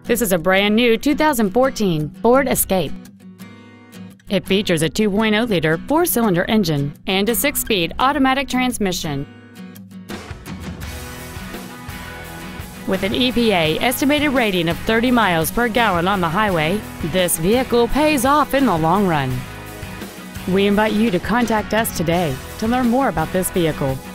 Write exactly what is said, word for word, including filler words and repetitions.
This is a brand new two thousand fourteen Ford Escape. It features a two point oh liter four-cylinder engine and a six-speed automatic transmission. With an E P A estimated rating of thirty miles per gallon on the highway, this vehicle pays off in the long run. We invite you to contact us today to learn more about this vehicle.